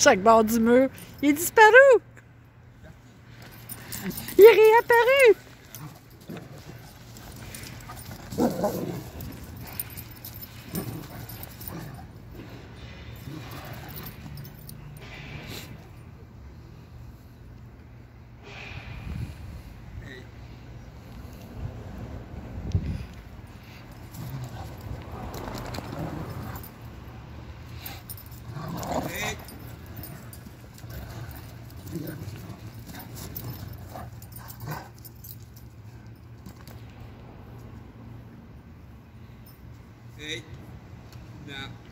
chaque bord du mur. Il est disparu! Il est réapparu! Hey, now.